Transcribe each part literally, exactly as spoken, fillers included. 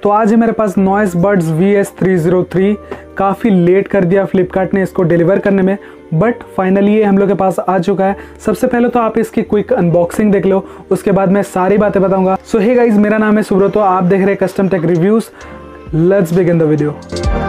तो आज है मेरे पास Noise buds V S three zero three. काफ़ी लेट कर दिया फ्लिपकार्ट ने इसको डिलीवर करने में, बट फाइनली ये हम लोग के पास आ चुका है। सबसे पहले तो आप इसकी क्विक अनबॉक्सिंग देख लो, उसके बाद मैं सारी बातें बताऊंगा। सो हे गाइज, मेरा नाम है सुब्रतो, आप देख रहे हैं custom tech reviews. Let's begin the video.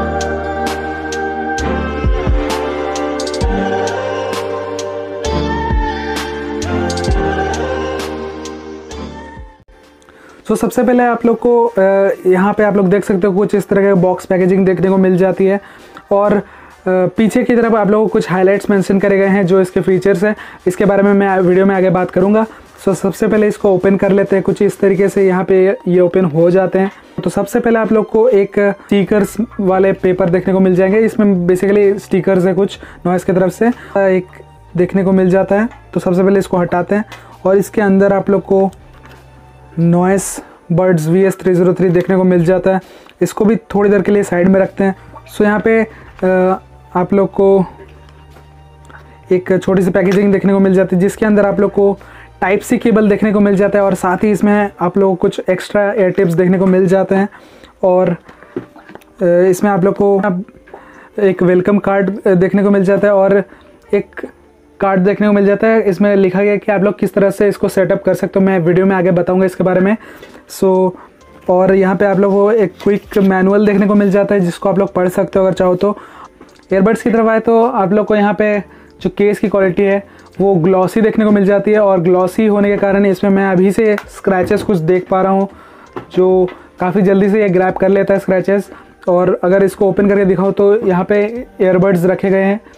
तो so, सबसे पहले आप लोग को यहाँ पे आप लोग देख सकते हो कुछ इस तरह के बॉक्स पैकेजिंग देखने को मिल जाती है, और पीछे की तरफ आप लोगों को कुछ हाइलाइट्स मेंशन करे गए हैं जो इसके फीचर्स हैं। इसके बारे में मैं वीडियो में आगे बात करूँगा। सो so, सबसे पहले इसको ओपन कर लेते हैं। कुछ इस तरीके से यहाँ पे ये ओपन हो जाते हैं। तो सबसे पहले आप लोग को एक स्टिकर्स वाले पेपर देखने को मिल जाएंगे। इसमें बेसिकली स्टिकर्स है कुछ नॉइस की तरफ से एक देखने को मिल जाता है। तो सबसे पहले इसको हटाते हैं और इसके अंदर आप लोग को Noise buds V S three zero three देखने को मिल जाता है। इसको भी थोड़ी देर के लिए साइड में रखते हैं। सो यहाँ पे आप लोग को एक छोटी सी पैकेजिंग देखने को मिल जाती है जिसके अंदर आप लोग को टाइप सी केबल देखने को मिल जाता है, और साथ ही इसमें आप लोग को कुछ एक्स्ट्रा एयर टिप्स देखने को मिल जाते हैं। और इसमें आप लोग को एक वेलकम कार्ड देखने को मिल जाता है और एक कार्ड देखने को मिल जाता है। इसमें लिखा गया है कि आप लोग किस तरह से इसको सेटअप कर सकते हो। मैं वीडियो में आगे बताऊंगा इसके बारे में। सो so, और यहाँ पे आप लोगों को एक क्विक मैनुअल देखने को मिल जाता है जिसको आप लोग पढ़ सकते हो अगर चाहो तो। ईयरबड्स की तरफ आए तो आप लोग को यहाँ पे जो केस की क्वालिटी है वो ग्लॉसी देखने को मिल जाती है, और ग्लॉसी होने के कारण इसमें मैं अभी से स्क्रैचेस कुछ देख पा रहा हूँ जो काफ़ी जल्दी से ये ग्रैब कर लेता है स्क्रैचेस। और अगर इसको ओपन करके दिखाऊँ तो यहाँ पे ईयरबड्स रखे गए हैं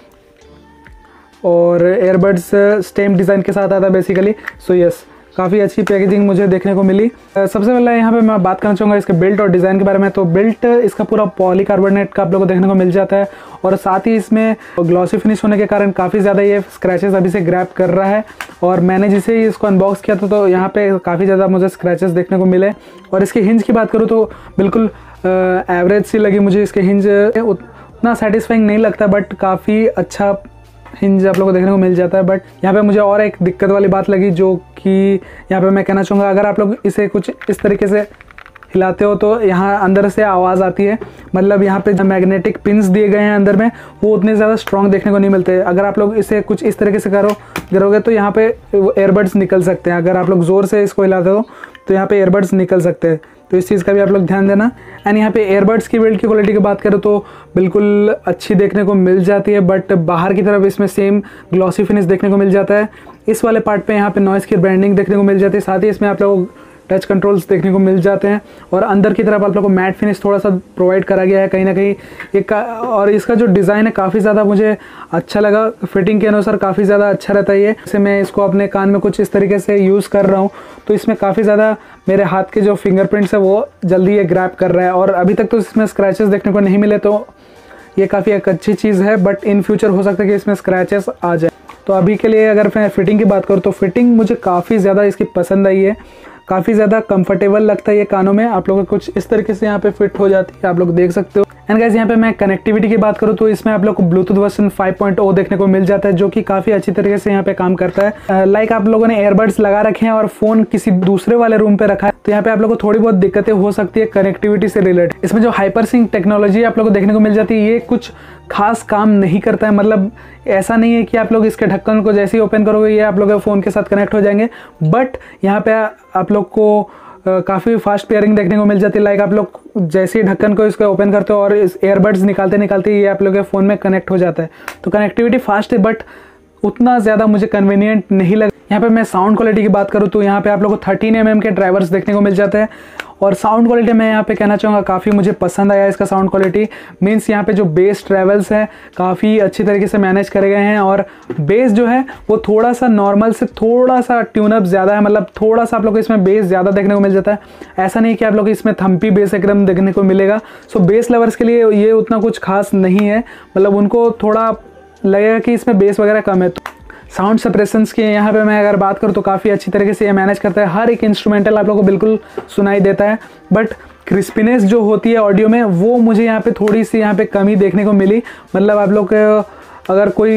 और एयरबड्स स्टेम डिज़ाइन के साथ आता है बेसिकली। सो यस, काफ़ी अच्छी पैकेजिंग मुझे देखने को मिली। सबसे पहले यहाँ पे मैं बात करना चाहूँगा इसके बिल्ट और डिज़ाइन के बारे में। तो बिल्ट इसका पूरा पॉलीकार्बोनेट का आप लोगों को देखने को मिल जाता है, और साथ ही इसमें ग्लॉसी फिनिश होने के कारण काफ़ी ज़्यादा ये स्क्रैचेस अभी से ग्रैब कर रहा है। और मैंने जिसे ही इसको अनबॉक्स किया था तो यहाँ पे काफ़ी ज़्यादा मुझे स्क्रैचेस देखने को मिले। और इसकी हिंज की बात करूँ तो बिल्कुल एवरेज सी लगी मुझे। इसके हिंज उतना सेटिस्फाइंग नहीं लगता, बट काफ़ी अच्छा हिंज आप लोगों को देखने को मिल जाता है। बट यहाँ पे मुझे और एक दिक्कत वाली बात लगी जो कि यहाँ पे मैं कहना चाहूँगा, अगर आप लोग इसे कुछ इस तरीके से हिलाते हो तो यहाँ अंदर से आवाज़ आती है। मतलब यहाँ पे जो मैग्नेटिक पिन्स दिए गए हैं अंदर में वो उतने ज़्यादा स्ट्रॉन्ग देखने को नहीं मिलते। अगर आप लोग इसे कुछ इस तरीके से करो करोगे तो यहाँ पे एयरबड्स निकल सकते हैं। अगर आप लोग ज़ोर से इसको हिलाते हो तो यहाँ पे एयरबड्स निकल सकते हैं। तो इस चीज़ का भी आप लोग ध्यान देना। एंड यहाँ पे एयरबड्स की बिल्ड की क्वालिटी की बात करो तो बिल्कुल अच्छी देखने को मिल जाती है, बट बाहर की तरफ इसमें सेम ग्लॉसी फिनिश देखने को मिल जाता है। इस वाले पार्ट पे यहाँ पे नॉइस की ब्रांडिंग देखने को मिल जाती है। साथ ही इसमें आप लोग टच कंट्रोल्स देखने को मिल जाते हैं, और अंदर की तरफ आप लोग को मैट फिनिश थोड़ा सा प्रोवाइड करा गया है कहीं ना कहीं एक। और इसका जो डिज़ाइन है काफ़ी ज़्यादा मुझे अच्छा लगा। फिटिंग के अनुसार काफ़ी ज़्यादा अच्छा रहता है ये। जैसे मैं इसको अपने कान में कुछ इस तरीके से यूज़ कर रहा हूँ तो इसमें काफ़ी ज़्यादा मेरे हाथ के जो फिंगरप्रिंट्स है वो जल्दी ये ग्रैब कर रहा है। और अभी तक तो इसमें स्क्रैचेस देखने को नहीं मिले, तो ये काफ़ी एक अच्छी चीज़ है। बट इन फ्यूचर हो सकता है कि इसमें स्क्रैचेस आ जाए। तो अभी के लिए अगर मैं फिटिंग की बात करूँ तो फिटिंग मुझे काफ़ी ज़्यादा इसकी पसंद आई है। काफ़ी ज़्यादा कंफर्टेबल लगता है ये कानों में। आप लोगों को कुछ इस तरीके से यहाँ पे फिट हो जाती है, आप लोग देख सकते हो। एंड गाइस, यहाँ पे मैं कनेक्टिविटी की बात करूँ तो इसमें आप लोग को Bluetooth version five point O देखने को मिल जाता है जो कि काफ़ी अच्छी तरीके से यहाँ पे काम करता है। लाइक आप लोगों ने एयरबड्स लगा रखे हैं और फ़ोन किसी दूसरे वाले रूम पे रखा है तो यहाँ पे आप लोग को थोड़ी बहुत दिक्कतें हो सकती है कनेक्टिविटी से रिलेटेड। इसमें जो हाइपर सिंक टेक्नोलॉजी आप लोग को देखने को मिल जाती है ये कुछ खास काम नहीं करता है। मतलब ऐसा नहीं है कि आप लोग इसके ढक्कन को जैसे ही ओपन करोगे ये आप लोग के फ़ोन के साथ कनेक्ट हो जाएंगे, बट यहाँ पे आप लोग को काफ़ी फास्ट पेयरिंग देखने को मिल जाती है। लाइक आप लोग जैसे ही ढक्कन को इसको ओपन करते हो और इस एयरबड्स निकालते निकालते ये आप लोग के फ़ोन में कनेक्ट हो जाता है। तो कनेक्टिविटी फास्ट है, बट उतना ज़्यादा मुझे कन्वीनियंट नहीं लगा। यहाँ पे मैं साउंड क्वालिटी की बात करूँ तो यहाँ पे आप लोगों को थर्टीन एम एम के ड्राइवर्स देखने को मिल जाते हैं। और साउंड क्वालिटी मैं यहाँ पे कहना चाहूँगा काफ़ी मुझे पसंद आया इसका साउंड क्वालिटी। मीन्स यहाँ पे जो बेस ट्रैवल्स हैं काफ़ी अच्छी तरीके से मैनेज करे गए हैं, और बेस जो है वो थोड़ा सा नॉर्मल से थोड़ा सा ट्यूनअप ज़्यादा है। मतलब थोड़ा सा आप लोग को इसमें बेस ज़्यादा देखने को मिल जाता है। ऐसा नहीं कि आप लोग इसमें थम्पी बेस एकदम देखने को मिलेगा। सो बेस लवर्स के लिए ये उतना कुछ खास नहीं है। मतलब उनको थोड़ा लगेगा कि इसमें बेस वगैरह कम है। साउंड सप्रेशंस की यहाँ पे मैं अगर बात करूँ तो काफ़ी अच्छी तरीके से ये मैनेज करता है। हर एक इंस्ट्रूमेंटल आप लोगों को बिल्कुल सुनाई देता है, बट क्रिस्पीनेस जो होती है ऑडियो में वो मुझे यहाँ पे थोड़ी सी यहाँ पे कमी देखने को मिली। मतलब आप लोग अगर कोई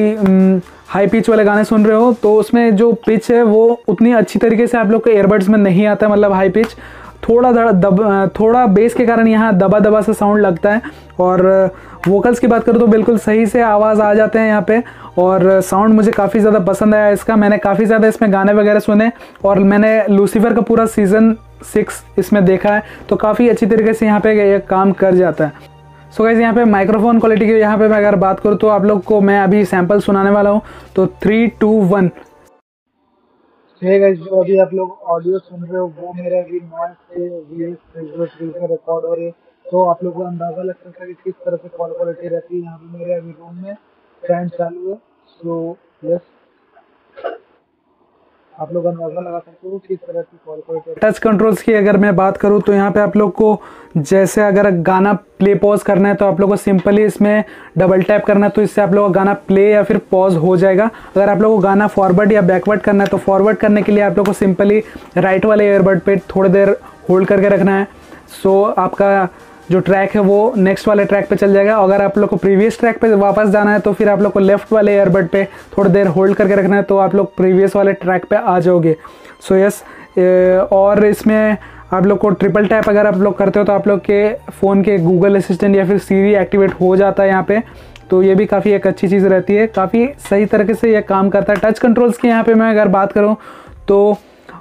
हाई पिच वाले गाने सुन रहे हो तो उसमें जो पिच है वो उतनी अच्छी तरीके से आप लोग के एयरबड्स में नहीं आता है, मतलब हाई पिच। थोड़ा दब थोड़ा बेस के कारण यहाँ दबा दबा सा साउंड लगता है। और वोकल्स की बात करूँ तो बिल्कुल सही से आवाज़ आ जाते हैं यहाँ पे, और साउंड मुझे काफ़ी ज़्यादा पसंद आया इसका। मैंने काफ़ी ज़्यादा इसमें गाने वगैरह सुने, और मैंने लूसीफर का पूरा सीज़न सिक्स इसमें देखा है, तो काफ़ी अच्छी तरीके से यहाँ पे ये काम कर जाता है। सो गाइस यहाँ पे माइक्रोफोन क्वालिटी की यहाँ पे मैं अगर बात करूँ तो आप लोग को मैं अभी सैंपल सुनाने वाला हूँ, तो three two one. Hey guys, जो अभी आप लोग ऑडियो सुन रहे हो वो मेरा अभी नॉइस से वीएस में रिकॉर्ड हो रही है, तो आप लोग को अंदाजा लग सकता है कि किस तरह से कॉल क्वालिटी रहती है। यहाँ पे मेरे अभी रूम में फैन चालू है, सो यस आप लोग अंदाजा लगा सकते हो किस तरह की कॉल क्वालिटी। टच कंट्रोल्स की अगर मैं बात करूं तो यहाँ पे आप लोग को जैसे अगर गाना प्ले पॉज करना है तो आप लोग को सिंपली इसमें डबल टैप करना है, तो इससे आप लोग का गाना प्ले या फिर पॉज हो जाएगा। अगर आप लोग को गाना फॉरवर्ड या बैकवर्ड करना है तो फॉरवर्ड करने के लिए आप लोग को सिंपली राइट वाले ईयरबड पे थोड़ी देर होल्ड करके रखना है, सो आपका जो ट्रैक है वो नेक्स्ट वाले ट्रैक पे चल जाएगा। अगर आप लोग को प्रीवियस ट्रैक पे वापस जाना है तो फिर आप लोग को लेफ्ट वाले ईयरबड पे थोड़ी देर होल्ड करके रखना है, तो आप लोग प्रीवियस वाले ट्रैक पे आ जाओगे। सो यस, और इसमें आप लोग को ट्रिपल टैप अगर आप लोग करते हो तो आप लोग के फ़ोन के गूगल असिस्टेंट या फिर सीरी एक्टिवेट हो जाता है यहाँ पे, तो ये भी काफ़ी एक अच्छी चीज़ रहती है, काफ़ी सही तरीके से ये काम करता है। टच कंट्रोल्स की यहाँ पे मैं अगर बात करूँ तो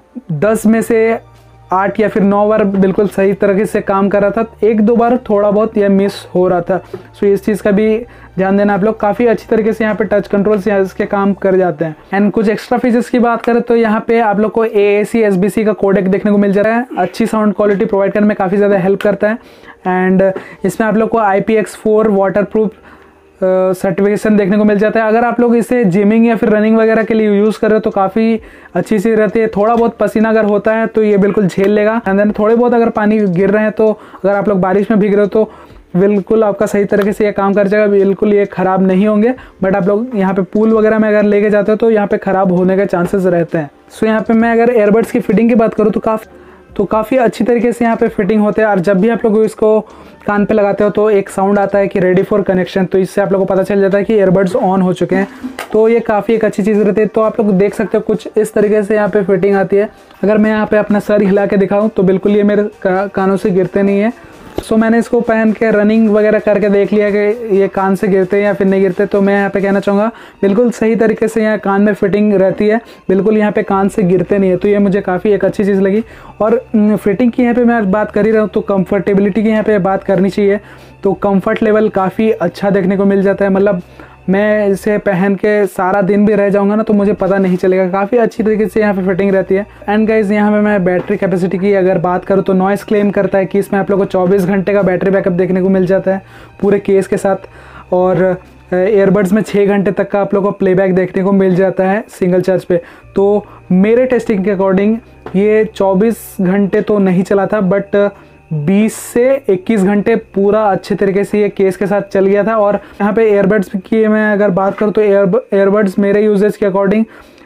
दस में से आठ या फिर नौ बार बिल्कुल सही तरीके से काम कर रहा था, एक दो बार थोड़ा बहुत यह मिस हो रहा था। सो इस चीज़ का भी ध्यान देना आप लोग। काफ़ी अच्छी तरीके से यहाँ पे टच कंट्रोल्स यहाँ इसके काम कर जाते हैं। एंड कुछ एक्स्ट्रा फीचर्स की बात करें तो यहाँ पे आप लोग को ए ए सी एस बी सी का कोडेक देखने को मिल जाता है, अच्छी साउंड क्वालिटी प्रोवाइड करने में काफ़ी ज़्यादा हेल्प करता है। एंड इसमें आप लोग को I P X four waterproof certification देखने को मिल जाता है। अगर आप लोग इसे जिमिंग या फिर रनिंग वगैरह के लिए यूज़ कर रहे हो तो काफ़ी अच्छी चीज़ रहती है। थोड़ा बहुत पसीना अगर होता है तो ये बिल्कुल झेल लेगा। एंड देन थोड़े बहुत अगर पानी गिर रहे हैं तो अगर आप लोग बारिश में भीग रहे हो तो बिल्कुल आपका सही तरीके से ये काम कर जाएगा, बिल्कुल ये ख़राब नहीं होंगे। बट आप लोग यहाँ पे पूल वगैरह में अगर लेके जाते हो तो यहाँ पे ख़राब होने के चांसेस रहते हैं। सो यहाँ पे मैं अगर एयरबड्स की फिटिंग की बात करूँ तो काफ़ी तो काफ़ी अच्छी तरीके से यहाँ पे फिटिंग होते हैं। और जब भी आप लोग इसको कान पे लगाते हो तो एक साउंड आता है कि रेडी फॉर कनेक्शन, तो इससे आप लोगों को पता चल जाता है कि ईयरबड्स ऑन हो चुके हैं, तो ये काफ़ी एक अच्छी चीज़ रहती है। तो आप लोग देख सकते हो कुछ इस तरीके से यहाँ पे फिटिंग आती है। अगर मैं यहाँ पे अपना सर हिला के दिखाऊँ तो बिल्कुल ये मेरे का, कानों से गिरते नहीं है। सो मैंने इसको पहन के रनिंग वगैरह करके देख लिया कि ये कान से गिरते हैं या फिर नहीं गिरते, तो मैं यहाँ पे कहना चाहूँगा बिल्कुल सही तरीके से यहाँ कान में फिटिंग रहती है, बिल्कुल यहाँ पे कान से गिरते नहीं है, तो ये मुझे काफ़ी एक अच्छी चीज़ लगी। और फिटिंग की यहाँ पे मैं बात कर ही रहा हूँ तो कंफर्टेबिलिटी की यहाँ पे बात करनी चाहिए, तो कंफर्ट लेवल काफ़ी अच्छा देखने को मिल जाता है। मतलब मैं इसे पहन के सारा दिन भी रह जाऊंगा ना तो मुझे पता नहीं चलेगा, काफ़ी अच्छी तरीके से यहाँ पे फिटिंग रहती है। एंड गाइज यहाँ पे मैं बैटरी कैपेसिटी की अगर बात करूँ तो नॉइस क्लेम करता है कि इसमें आप लोग को चौबीस घंटे का बैटरी बैकअप देखने को मिल जाता है पूरे केस के साथ, और एयरबड्स में छः घंटे तक का आप लोग को प्लेबैक देखने को मिल जाता है सिंगल चार्ज पे। तो मेरे टेस्टिंग के अकॉर्डिंग ये चौबीस घंटे तो नहीं चला था, बट बीस से इक्कीस घंटे पूरा अच्छे तरीके से ये केस के साथ चल गया था। और यहाँ पे एयरबड्स की मैं अगर बात करूँ तो एयर एयरबड्स मेरे यूजेज के अकॉर्डिंग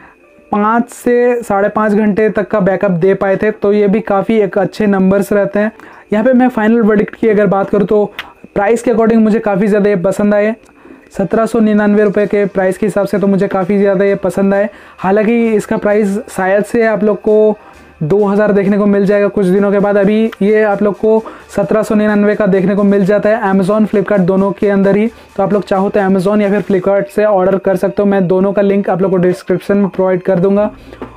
पाँच से साढ़े पाँच घंटे तक का बैकअप दे पाए थे, तो ये भी काफ़ी एक अच्छे नंबर्स रहते हैं। यहाँ पे मैं फाइनल वर्डिक्ट की अगर बात करूँ तो प्राइस के अकॉर्डिंग मुझे काफ़ी ज़्यादा ये पसंद आए। सत्रह सौ निन्यानवे रुपये के प्राइस के हिसाब से तो मुझे काफ़ी ज़्यादा ये पसंद आए। हालांकि इसका प्राइस शायद से आप लोग को दो हज़ार देखने को मिल जाएगा कुछ दिनों के बाद। अभी ये आप लोग को सत्रह सौ निन्यानवे का देखने को मिल जाता है अमेज़ॉन फ्लिपकार्ट दोनों के अंदर ही, तो आप लोग चाहो तो अमेज़ॉन या फिर फ्लिपकार्ट से ऑर्डर कर सकते हो। मैं दोनों का लिंक आप लोग को डिस्क्रिप्शन में प्रोवाइड कर दूंगा।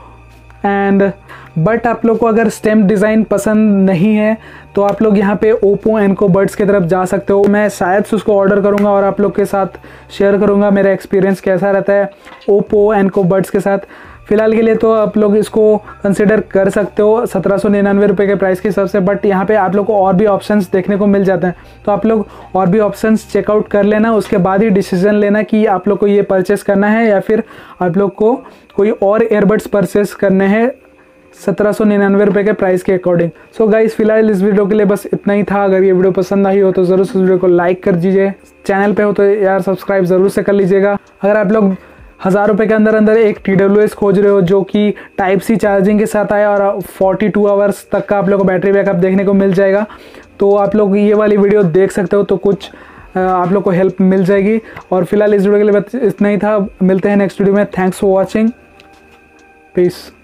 एंड बट आप लोग को अगर स्टेम डिज़ाइन पसंद नहीं है तो आप लोग यहाँ पे ओप्पो एनको बड्स की तरफ जा सकते हो। मैं शायद से उसको ऑर्डर करूँगा और आप लोग के साथ शेयर करूँगा मेरा एक्सपीरियंस कैसा रहता है ओप्पो एनको बड्स के साथ। फिलहाल के लिए तो आप लोग इसको कंसिडर कर सकते हो सत्रह सौ निन्यानवे रुपये के प्राइस के हिसाब से, बट यहाँ पे आप लोग को और भी ऑप्शंस देखने को मिल जाते हैं, तो आप लोग और भी ऑप्शंस चेकआउट कर लेना, उसके बाद ही डिसीजन लेना कि आप लोग को ये परचेस करना है या फिर आप लोग को कोई और एयरबड्स परचेस करने हैं सत्रह सौ निन्यानवे रुपये के प्राइस के अकॉर्डिंग। सो गाइस फिलहाल इस वीडियो के लिए बस इतना ही था। अगर ये वीडियो पसंद आई हो तो ज़रूर इस वीडियो को लाइक कर दीजिए, चैनल पे हो तो यार सब्सक्राइब ज़रूर से कर लीजिएगा। अगर आप लोग हज़ार रुपये के अंदर अंदर एक टी डब्ल्यू एस खोज रहे हो जो कि टाइप सी चार्जिंग के साथ आए और बयालीस आवर्स तक का आप लोग को बैटरी बैकअप देखने को मिल जाएगा, तो आप लोग ये वाली वीडियो देख सकते हो, तो कुछ आप लोग को हेल्प मिल जाएगी। और फिलहाल इस वीडियो के लिए बस इतना ही था, मिलते हैं नेक्स्ट वीडियो में। Thanks for watching, piece.